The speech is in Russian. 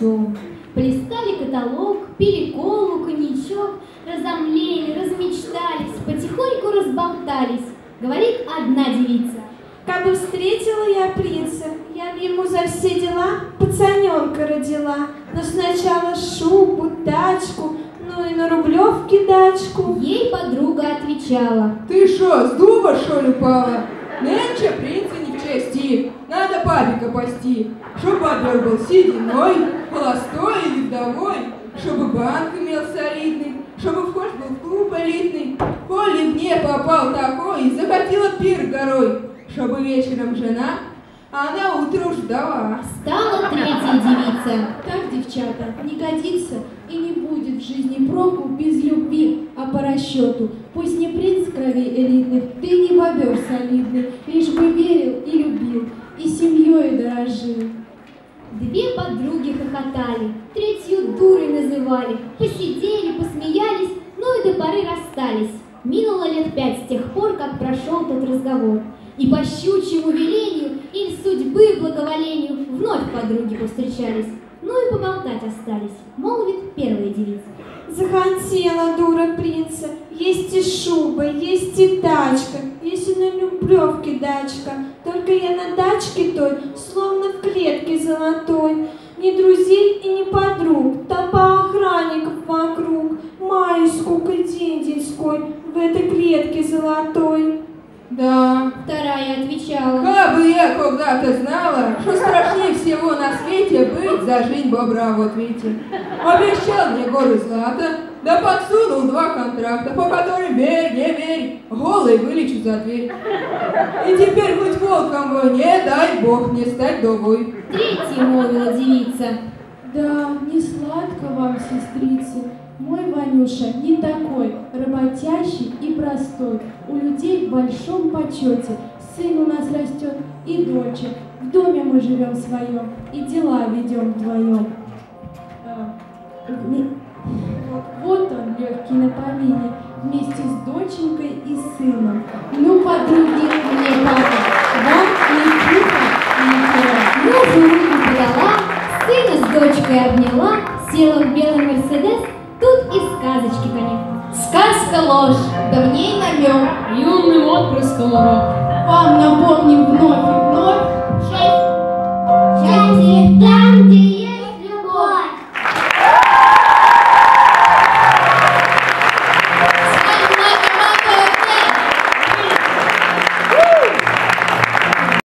дом. Плескали каталог, пили колу, коньячок, разомлели, размечтались, потихоньку разболтались. Говорит одна девица: «Кабы встретила я принца, я б ему за все дела пацаненка родила. Но сначала шубу, тачку, ну и на Рублевке дачку». Ей подруга отвечала: «Ты шо, с дуба, шо ли, упала? Нынче принца не в чести, надо папика пасти, чтоб бобер был сединой, холостой или вдовой, чтобы банк имел солидный, чтобы вхож был в клуб элитный, коли мне попал такой, захотела пир горой, чтобы вечером жена, а на утро уж вдова». Стала третья девица: «Так, девчата, не годится и не будет в жизни проку без любви, а по расчету. Пусть не принц крови элитных, да и не бобер солидный, лишь бы верил и любил, и семьей дорожил». Две подруги хохотали, третью дурой называли, посидели, посмеялись, ну и до поры расстались. Минуло лет 5 с тех пор, как прошел тот разговор, и по щучьему велению или судьбы благоволению вновь подруги повстречались, ну и поболтать остались, молвит первая девица: «Захотела дура принца, есть и шуба, есть и тачка, есть и на Рублевке дачка. Только я на дачке той, словно в клетке золотой. Ни друзей и ни подруг, толпа охранников вокруг. Май, сколько день деньской в этой клетке золотой». «Да, вторая отвечала: кабы я когда-то знала, что страшнее всего на свете быть за жизнь бобра, вот видите. Обещал мне горы злата, да подсунул 2 контракта, по которым верь, не верь, голый вылечу за дверь. И теперь быть волком вы, не дай бог мне стать вдовой». Третья молвила девица: «Да, не сладко вам, сестрицы. Мой Ванюша не такой, работящий и простой. У людей в большом почете. Сын у нас растет и дочь. В доме мы живем своем и дела ведем вдвоем. Вот он, легкий на помине, вместе с доченькой и сыном. Ну, подруги, мне папа, вам ни пуха, ни пера». Мужу руку подала, сына с дочкой обняла, села в белый Мерседес, тут и сказочки конец. Сказка ложь, да в ней намек, юным отпрыском урок. Вам напомним вновь и вновь. Счастье там